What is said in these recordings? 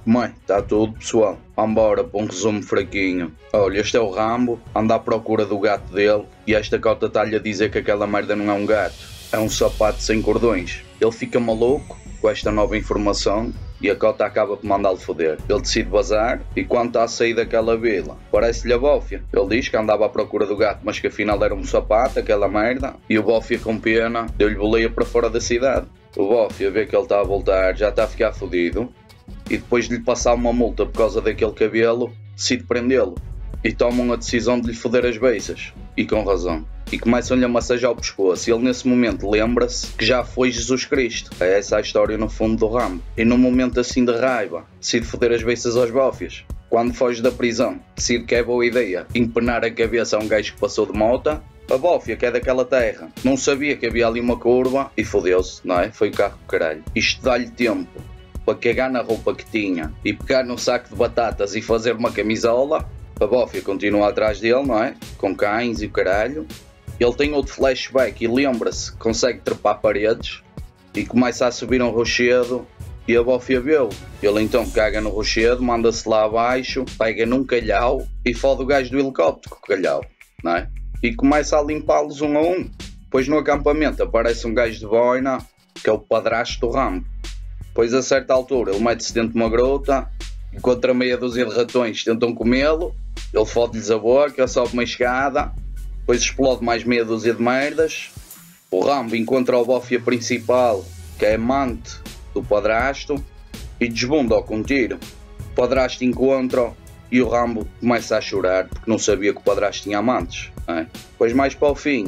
Mãe, está tudo, pessoal. Vambora para um resumo fraquinho. Olha, este é o Rambo, anda à procura do gato dele e esta cota está-lhe a dizer que aquela merda não é um gato, é um sapato sem cordões. Ele fica maluco com esta nova informação e a cota acaba por mandá-lo foder. Ele decide vazar e quando está a sair daquela vila, parece-lhe a Bófia. Ele diz que andava à procura do gato, mas que afinal era um sapato, aquela merda, e o Bófia com pena deu-lhe boleia para fora da cidade. O Bófia vê que ele está a voltar, já está a ficar fodido, e depois de lhe passar uma multa por causa daquele cabelo, decide prendê-lo e tomam a decisão de lhe foder as beiças, e com razão, e começam-lhe a massajar o pescoço. E ele nesse momento lembra-se que já foi Jesus Cristo. É essa a história no fundo do Rambo. E num momento assim de raiva, decide foder as beiças aos bófias. Quando foge da prisão, decide que é boa ideia empenar a cabeça a um gajo que passou de moto. A Bófia, que é daquela terra, não sabia que havia ali uma curva e fodeu-se, não é? Foi o carro do caralho. Isto dá-lhe tempo para cagar na roupa que tinha e pegar num saco de batatas e fazer uma camisola. A Bófia continua atrás dele, não é? Com cães e o caralho. Ele tem outro flashback e lembra-se que consegue trepar paredes e começa a subir um rochedo e a Bófia vê-o. Ele então caga no rochedo, manda-se lá abaixo, pega num calhau e fode o gajo do helicóptero com o calhau, não é? E começa a limpá-los um a um. Depois no acampamento aparece um gajo de boina, que é o padrasto do Rambo. Pois a certa altura ele mete-se dentro de uma grota, encontra meia dúzia de ratões que tentam comê-lo, ele fode-lhes a boca, sobe uma escada, depois explode mais meia dúzia de merdas. O Rambo encontra o Bófia principal, que é amante do padrasto, e desbunda-o com um tiro. O padrasto encontra-o e o Rambo começa a chorar porque não sabia que o padrasto tinha amantes, não é? Depois mais para o fim,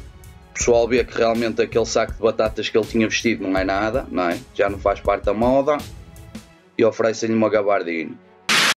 o pessoal vê que realmente aquele saco de batatas que ele tinha vestido não é nada, não é? Já não faz parte da moda, e oferecem-lhe uma gabardina.